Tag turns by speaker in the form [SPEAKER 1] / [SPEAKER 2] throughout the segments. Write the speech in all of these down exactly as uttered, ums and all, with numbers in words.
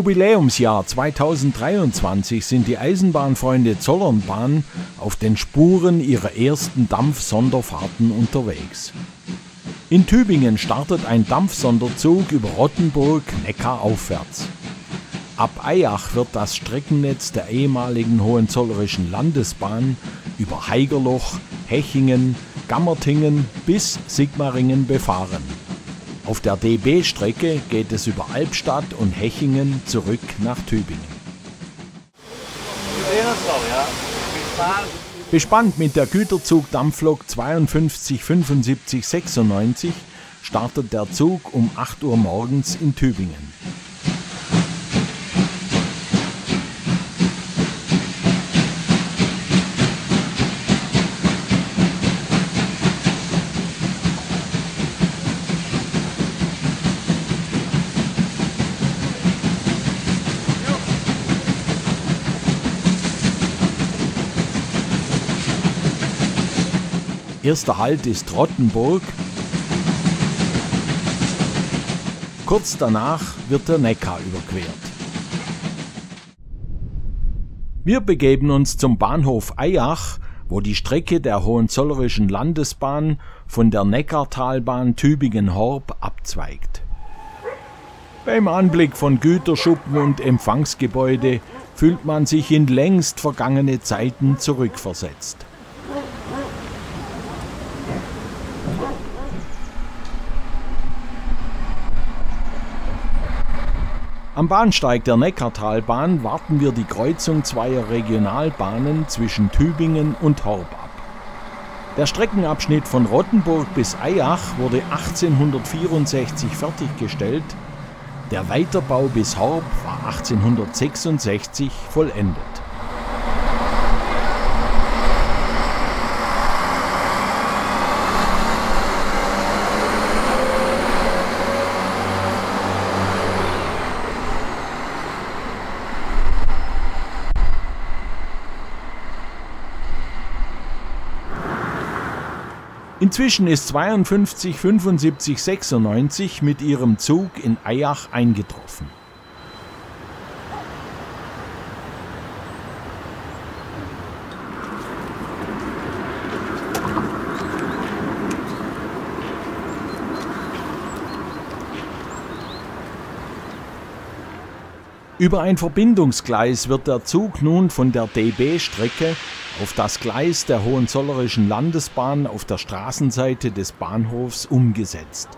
[SPEAKER 1] Jubiläumsjahr zweitausenddreiundzwanzig sind die Eisenbahnfreunde Zollernbahn auf den Spuren ihrer ersten Dampfsonderfahrten unterwegs. In Tübingen startet ein Dampfsonderzug über Rottenburg neckaraufwärts. Ab Eyach wird das Streckennetz der ehemaligen Hohenzollerischen Landesbahn über Haigerloch, Hechingen, Gammertingen bis Sigmaringen befahren. Auf der D B-Strecke geht es über Albstadt und Hechingen zurück nach Tübingen. Bespannt mit der Güterzug-Dampflok zweiundfünfzig fünfundsiebzig sechsundneunzig startet der Zug um acht Uhr morgens in Tübingen. Erster Halt ist Rottenburg. Kurz danach wird der Neckar überquert. Wir begeben uns zum Bahnhof Eyach, wo die Strecke der Hohenzollerischen Landesbahn von der Neckartalbahn Tübingen-Horb abzweigt. Beim Anblick von Güterschuppen und Empfangsgebäude fühlt man sich in längst vergangene Zeiten zurückversetzt. Am Bahnsteig der Neckartalbahn warten wir die Kreuzung zweier Regionalbahnen zwischen Tübingen und Horb ab. Der Streckenabschnitt von Rottenburg bis Eyach wurde achtzehnhundertvierundsechzig fertiggestellt, der Weiterbau bis Horb war achtzehnhundertsechsundsechzig vollendet. Inzwischen ist zweiundfünfzig fünfundsiebzig sechsundneunzig mit ihrem Zug in Eyach eingetroffen. Über ein Verbindungsgleis wird der Zug nun von der D B-Strecke auf das Gleis der Hohenzollerischen Landesbahn auf der Straßenseite des Bahnhofs umgesetzt.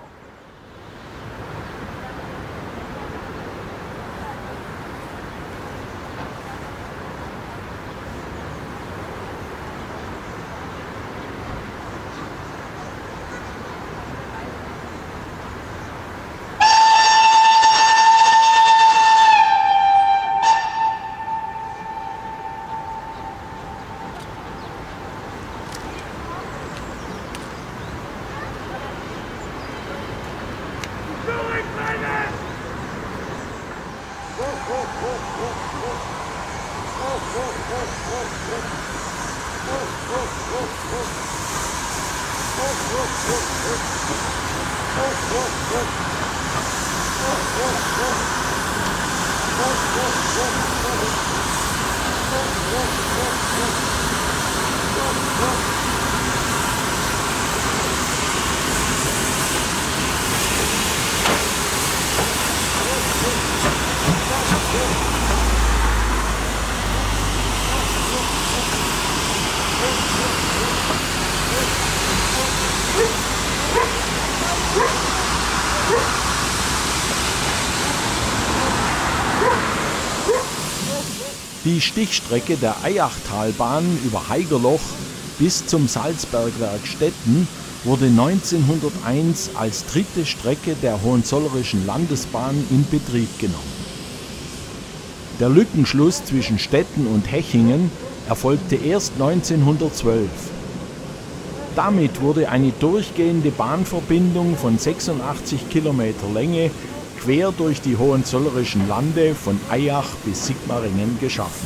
[SPEAKER 1] Die Stichstrecke der Eyachtalbahn über Haigerloch bis zum Salzbergwerk Stetten wurde neunzehnhunderteins als dritte Strecke der Hohenzollerischen Landesbahn in Betrieb genommen. Der Lückenschluss zwischen Stetten und Hechingen erfolgte erst neunzehnhundertzwölf. Damit wurde eine durchgehende Bahnverbindung von sechsundachtzig Kilometer Länge quer durch die Hohenzollerischen Lande von Eyach bis Sigmaringen geschaffen.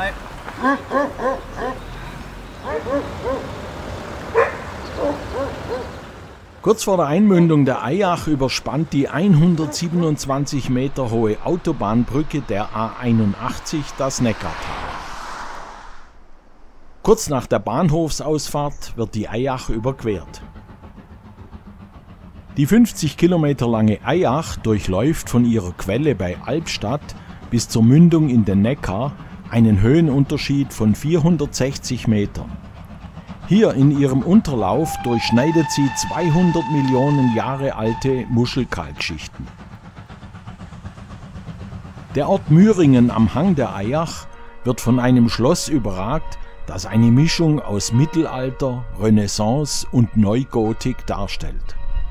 [SPEAKER 1] Kurz vor der Einmündung der Eyach überspannt die hundertsiebenundzwanzig Meter hohe Autobahnbrücke der A einundachtzig das Neckartal. Kurz nach der Bahnhofsausfahrt wird die Eyach überquert. Die fünfzig Kilometer lange Eyach durchläuft von ihrer Quelle bei Albstadt bis zur Mündung in den Neckar einen Höhenunterschied von vierhundertsechzig Metern. Hier in ihrem Unterlauf durchschneidet sie zweihundert Millionen Jahre alte Muschelkalkschichten. Der Ort Müringen am Hang der Eyach wird von einem Schloss überragt, das eine Mischung aus Mittelalter, Renaissance und Neugotik darstellt.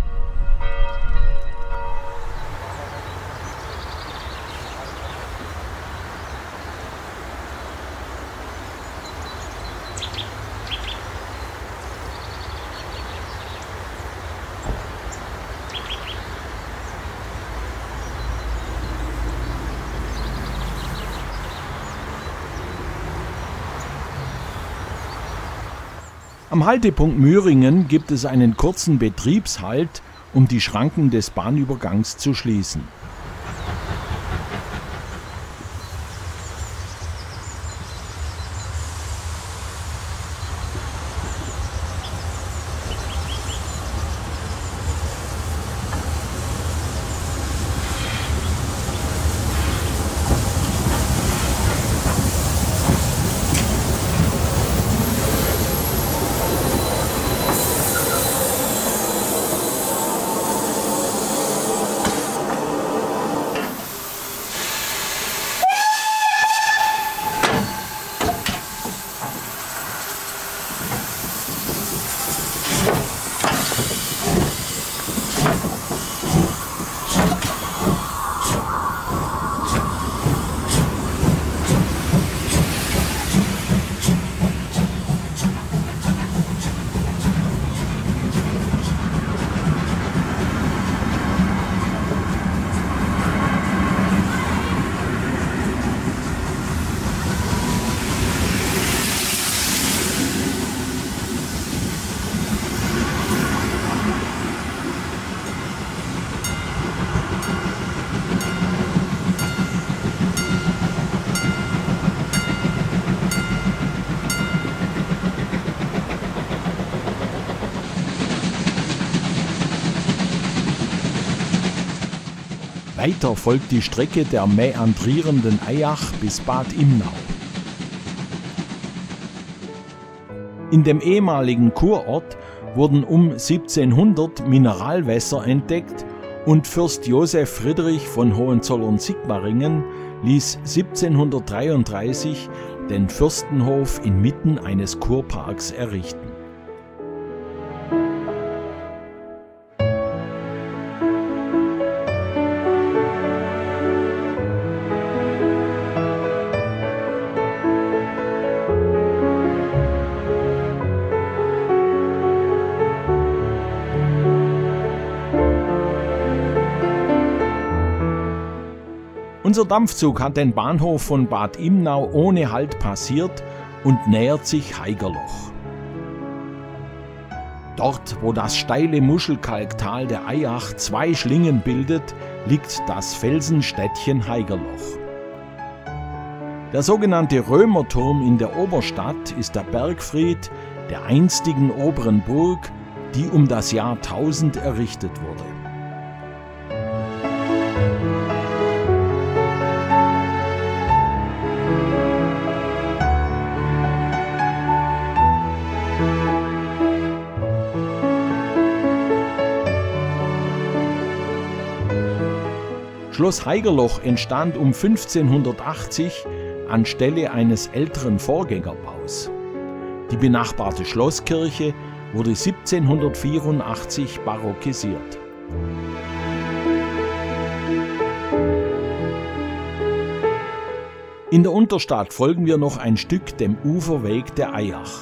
[SPEAKER 1] Am Haltepunkt Müringen gibt es einen kurzen Betriebshalt, um die Schranken des Bahnübergangs zu schließen. Weiter folgt die Strecke der mäandrierenden Eyach bis Bad Imnau. In dem ehemaligen Kurort wurden um siebzehnhundert Mineralwässer entdeckt und Fürst Joseph Friedrich von Hohenzollern-Sigmaringen ließ siebzehnhundertdreiunddreißig den Fürstenhof inmitten eines Kurparks errichten. Unser Dampfzug hat den Bahnhof von Bad Imnau ohne Halt passiert und nähert sich Haigerloch. Dort, wo das steile Muschelkalktal der Eyach zwei Schlingen bildet, liegt das Felsenstädtchen Haigerloch. Der sogenannte Römerturm in der Oberstadt ist der Bergfried der einstigen oberen Burg, die um das Jahr tausend errichtet wurde. Schloss Haigerloch entstand um fünfzehnhundertachtzig anstelle eines älteren Vorgängerbaus. Die benachbarte Schlosskirche wurde siebzehnhundertvierundachtzig barockisiert. In der Unterstadt folgen wir noch ein Stück dem Uferweg der Eyach.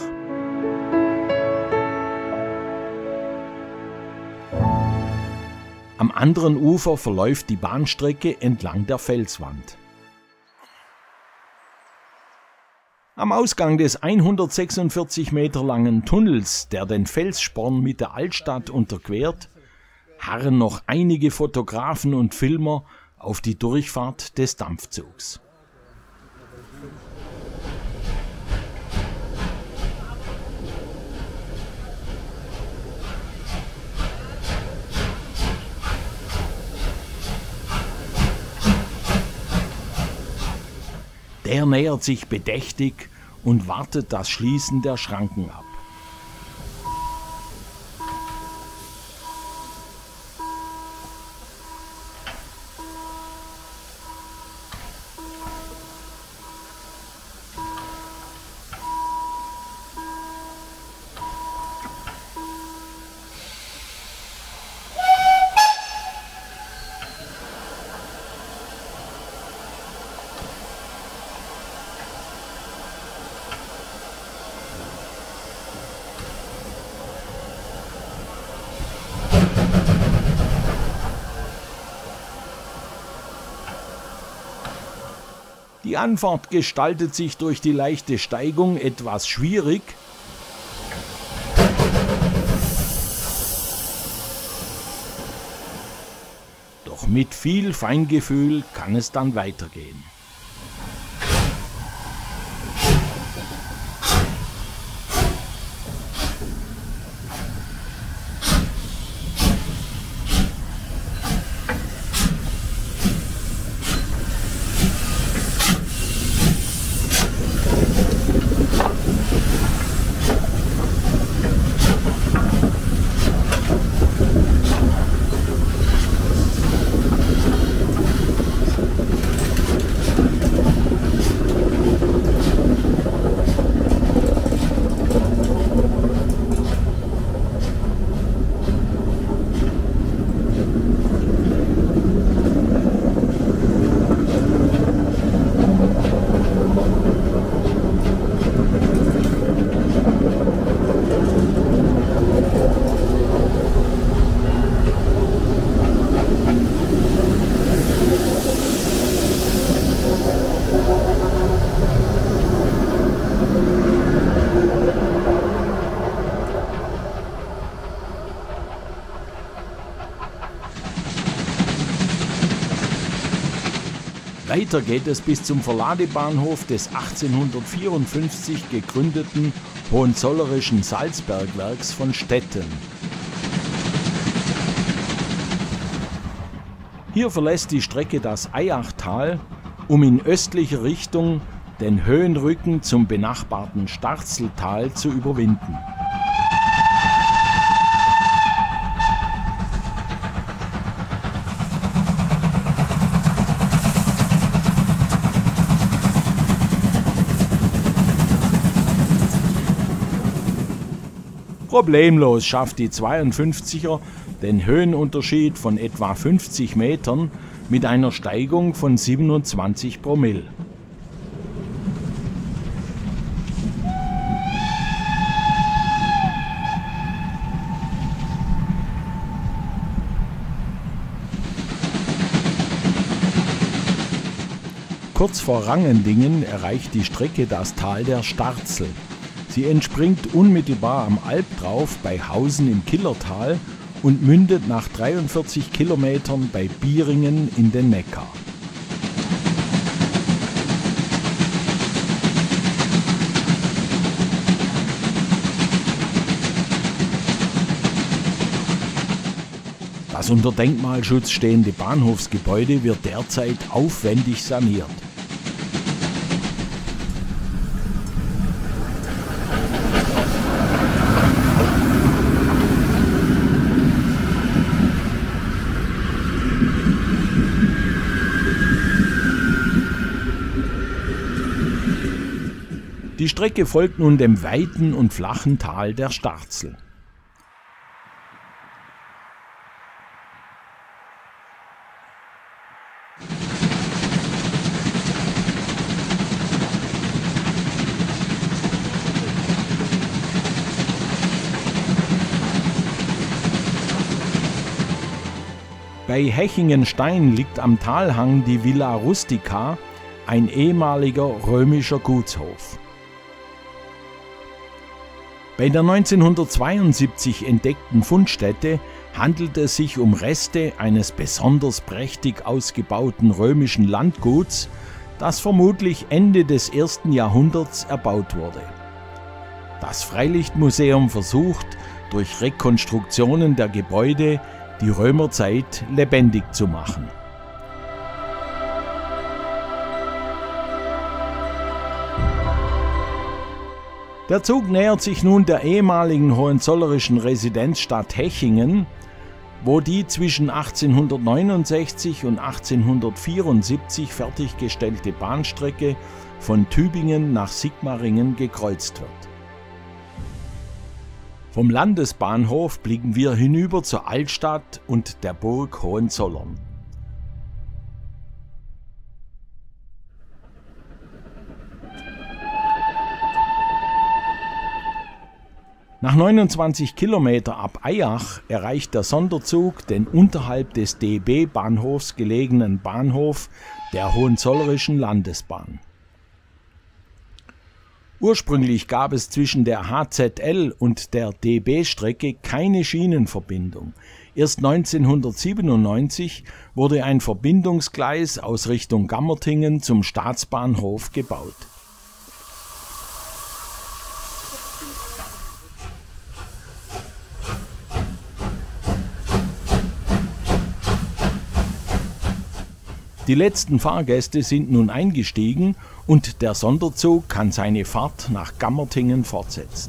[SPEAKER 1] Am anderen Ufer verläuft die Bahnstrecke entlang der Felswand. Am Ausgang des hundertsechsundvierzig Meter langen Tunnels, der den Felssporn mit der Altstadt unterquert, harren noch einige Fotografen und Filmer auf die Durchfahrt des Dampfzugs. Der nähert sich bedächtig und wartet das Schließen der Schranken ab. Die Anfahrt gestaltet sich durch die leichte Steigung etwas schwierig. Doch mit viel Feingefühl kann es dann weitergehen. Weiter geht es bis zum Verladebahnhof des achtzehnhundertvierundfünfzig gegründeten Hohenzollerischen Salzbergwerks von Stetten. Hier verlässt die Strecke das Eyachtal, um in östlicher Richtung den Höhenrücken zum benachbarten Starzeltal zu überwinden. Problemlos schafft die zweiundfünfziger den Höhenunterschied von etwa fünfzig Metern mit einer Steigung von siebenundzwanzig Promille. Kurz vor Rangendingen erreicht die Strecke das Tal der Starzel. Sie entspringt unmittelbar am Albtrauf bei Hausen im Killertal und mündet nach dreiundvierzig Kilometern bei Bieringen in den Neckar. Das unter Denkmalschutz stehende Bahnhofsgebäude wird derzeit aufwendig saniert. Die Strecke folgt nun dem weiten und flachen Tal der Starzel. Bei Hechingenstein liegt am Talhang die Villa Rustica, ein ehemaliger römischer Gutshof. Bei der neunzehnhundertzweiundsiebzig entdeckten Fundstätte handelt es sich um Reste eines besonders prächtig ausgebauten römischen Landguts, das vermutlich Ende des ersten Jahrhunderts erbaut wurde. Das Freilichtmuseum versucht, durch Rekonstruktionen der Gebäude die Römerzeit lebendig zu machen. Der Zug nähert sich nun der ehemaligen hohenzollerischen Residenzstadt Hechingen, wo die zwischen achtzehnhundertneunundsechzig und achtzehnhundertvierundsiebzig fertiggestellte Bahnstrecke von Tübingen nach Sigmaringen gekreuzt wird. Vom Landesbahnhof blicken wir hinüber zur Altstadt und der Burg Hohenzollern. Nach neunundzwanzig Kilometer ab Eyach erreicht der Sonderzug den unterhalb des D B-Bahnhofs gelegenen Bahnhof der Hohenzollerischen Landesbahn. Ursprünglich gab es zwischen der H Z L und der D B-Strecke keine Schienenverbindung. Erst neunzehnhundertsiebenundneunzig wurde ein Verbindungsgleis aus Richtung Gammertingen zum Staatsbahnhof gebaut. Die letzten Fahrgäste sind nun eingestiegen und der Sonderzug kann seine Fahrt nach Gammertingen fortsetzen.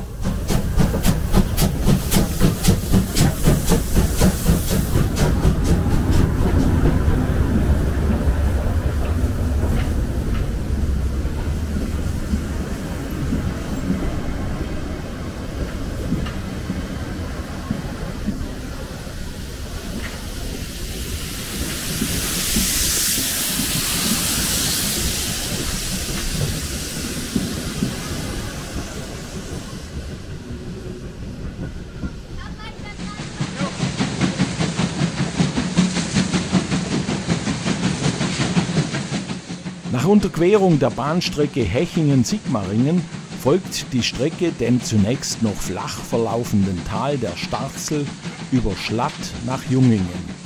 [SPEAKER 1] Nach Unterquerung der Bahnstrecke Hechingen-Sigmaringen folgt die Strecke dem zunächst noch flach verlaufenden Tal der Starzel über Schlatt nach Jungingen.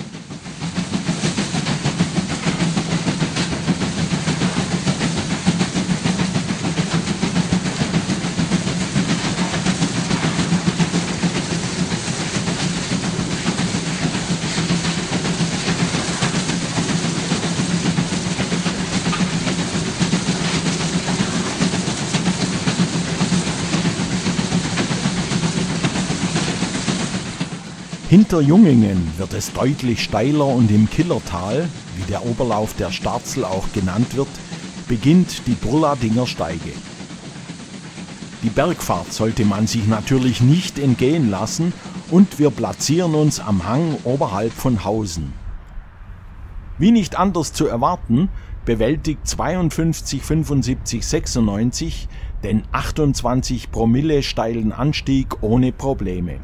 [SPEAKER 1] Hinter Jungingen wird es deutlich steiler und im Killertal, wie der Oberlauf der Starzel auch genannt wird, beginnt die Burladinger Steige. Die Bergfahrt sollte man sich natürlich nicht entgehen lassen und wir platzieren uns am Hang oberhalb von Hausen. Wie nicht anders zu erwarten, bewältigt zweiundfünfzig fünfundsiebzig sechsundneunzig den achtundzwanzig Promille steilen Anstieg ohne Probleme.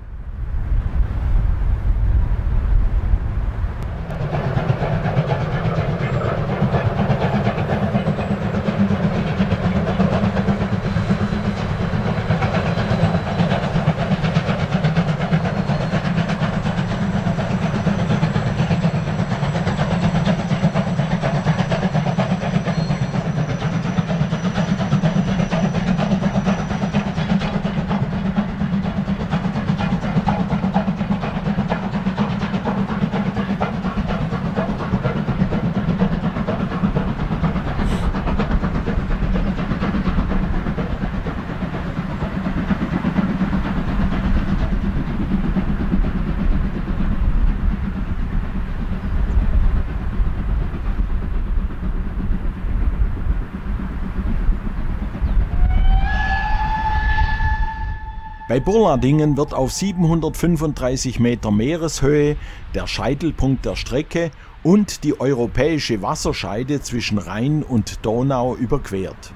[SPEAKER 1] Bei Burladingen wird auf siebenhundertfünfunddreißig Meter Meereshöhe der Scheitelpunkt der Strecke und die europäische Wasserscheide zwischen Rhein und Donau überquert.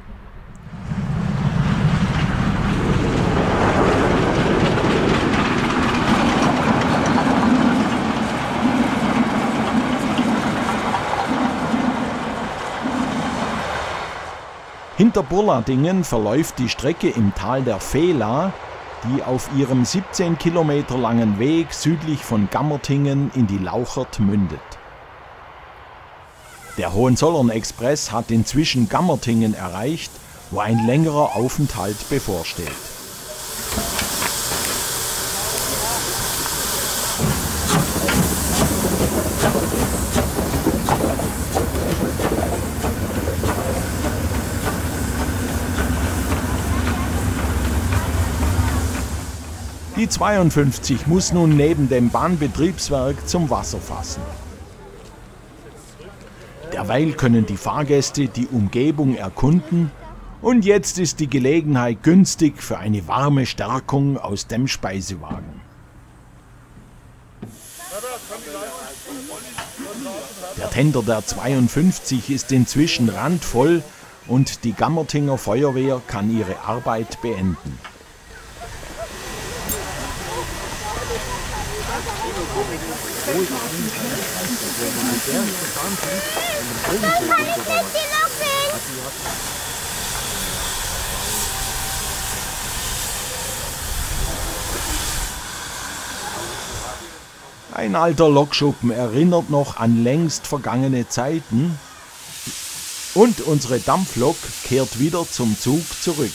[SPEAKER 1] Hinter Burladingen verläuft die Strecke im Tal der Vela die auf ihrem siebzehn Kilometer langen Weg südlich von Gammertingen in die Lauchert mündet. Der Hohenzollern-Express hat inzwischen Gammertingen erreicht, wo ein längerer Aufenthalt bevorsteht. Die zweiundfünfzig muss nun neben dem Bahnbetriebswerk zum Wasser fassen. Derweil können die Fahrgäste die Umgebung erkunden und jetzt ist die Gelegenheit günstig für eine warme Stärkung aus dem Speisewagen. Der Tender der zweiundfünfzig ist inzwischen randvoll und die Gammertinger Feuerwehr kann ihre Arbeit beenden. Ein alter Lokschuppen erinnert noch an längst vergangene Zeiten und unsere Dampflok kehrt wieder zum Zug zurück.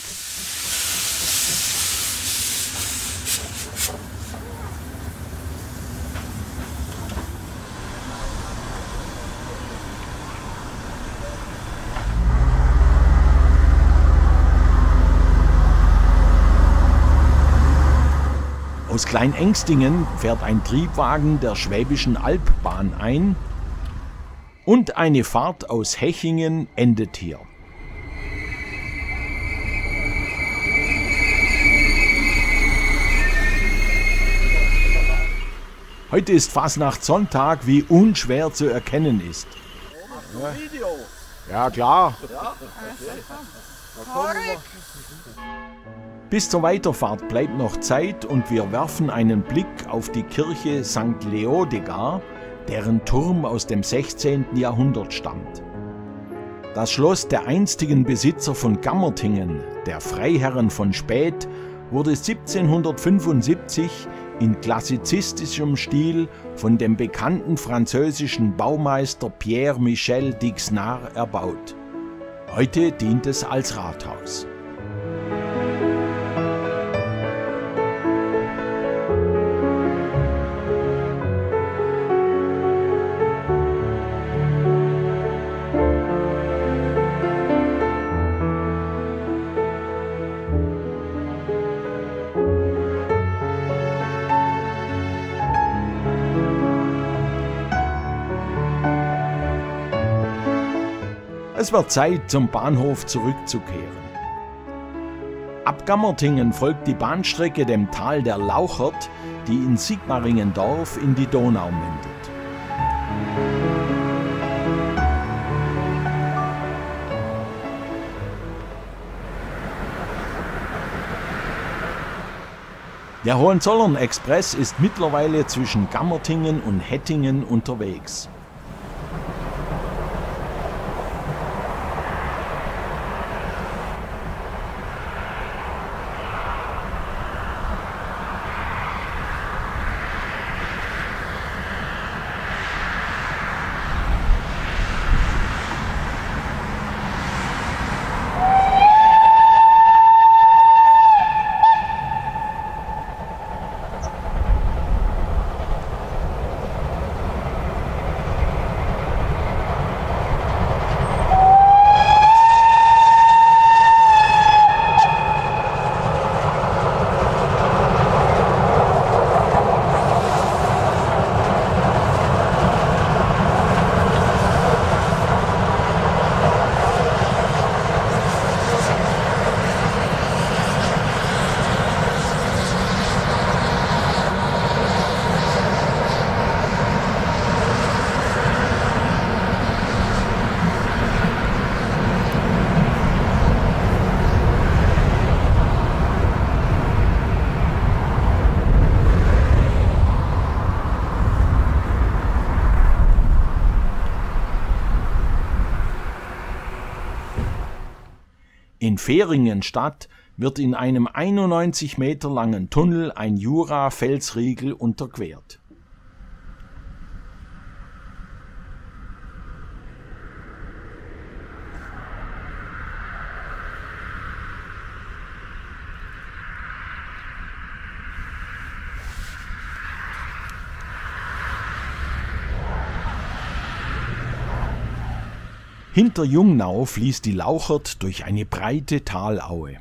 [SPEAKER 1] Aus Kleinengstingen fährt ein Triebwagen der Schwäbischen Albbahn ein und eine Fahrt aus Hechingen endet hier. Heute ist Fasnachtssonntag, wie unschwer zu erkennen ist. Ja, klar. Bis zur Weiterfahrt bleibt noch Zeit und wir werfen einen Blick auf die Kirche Sankt Leodegar, deren Turm aus dem sechzehnten Jahrhundert stammt. Das Schloss der einstigen Besitzer von Gammertingen, der Freiherren von Späth, wurde siebzehnhundertfünfundsiebzig in klassizistischem Stil von dem bekannten französischen Baumeister Pierre-Michel d'Ixnard erbaut. Heute dient es als Rathaus. Es wird Zeit, zum Bahnhof zurückzukehren. Ab Gammertingen folgt die Bahnstrecke dem Tal der Lauchert, die in Sigmaringendorf in die Donau mündet. Der Hohenzollern-Express ist mittlerweile zwischen Gammertingen und Hettingen unterwegs. In Fehringenstadt wird in einem einundneunzig Meter langen Tunnel ein Jura-Felsriegel unterquert. Hinter Jungnau fließt die Lauchert durch eine breite Talaue.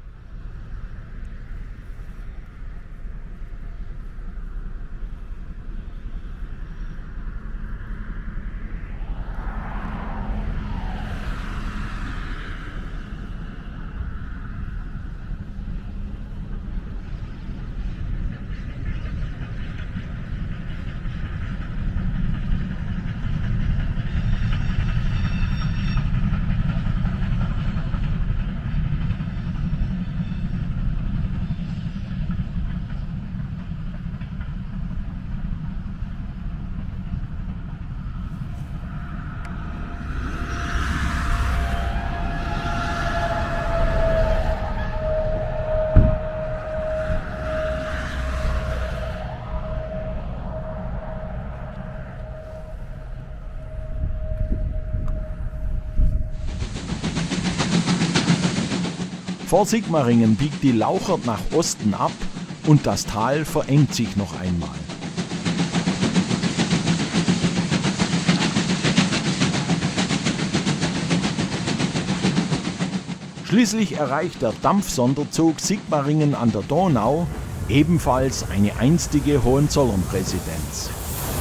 [SPEAKER 1] Vor Sigmaringen biegt die Lauchert nach Osten ab und das Tal verengt sich noch einmal. Schließlich erreicht der Dampfsonderzug Sigmaringen an der Donau, ebenfalls eine einstige Hohenzollern-Residenz.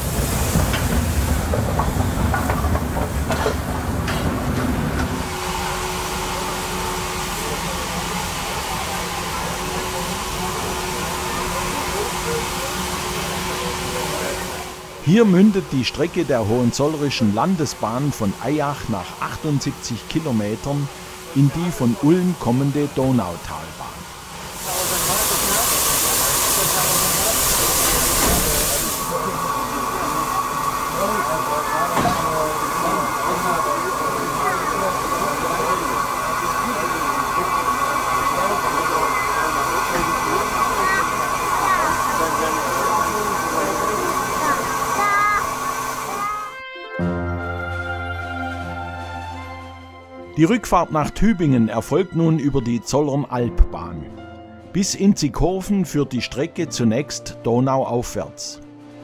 [SPEAKER 1] Hier mündet die Strecke der Hohenzollerischen Landesbahn von Eyach nach achtundsiebzig Kilometern in die von Ulm kommende Donautalbahn. Die Rückfahrt nach Tübingen erfolgt nun über die Zollern-Alb-Bahn. Bis Inzighofen führt die Strecke zunächst donauaufwärts.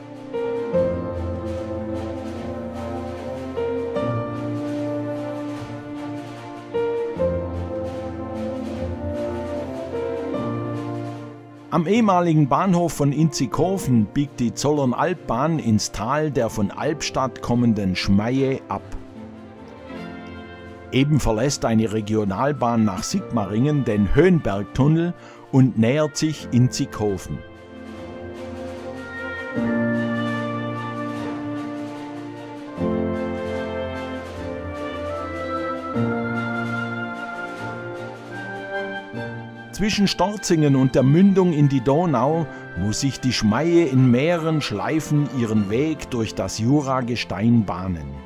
[SPEAKER 1] Am ehemaligen Bahnhof von Inzighofen biegt die Zollern-Alb-Bahn ins Tal der von Albstadt kommenden Schmeie ab. Eben verlässt eine Regionalbahn nach Sigmaringen den Höhenbergtunnel und nähert sich Inzighofen. Zwischen Storzingen und der Mündung in die Donau muss sich die Schmeie in mehreren Schleifen ihren Weg durch das Juragestein bahnen.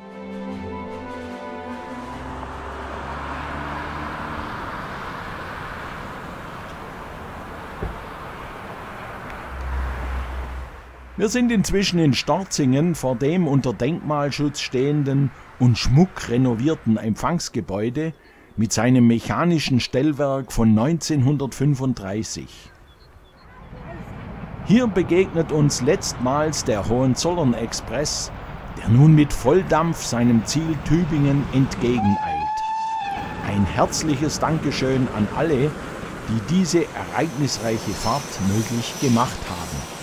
[SPEAKER 1] Wir sind inzwischen in Storzingen vor dem unter Denkmalschutz stehenden und schmuck renovierten Empfangsgebäude mit seinem mechanischen Stellwerk von neunzehnhundertfünfunddreißig. Hier begegnet uns letztmals der Hohenzollern-Express, der nun mit Volldampf seinem Ziel Tübingen entgegeneilt. Ein herzliches Dankeschön an alle, die diese ereignisreiche Fahrt möglich gemacht haben.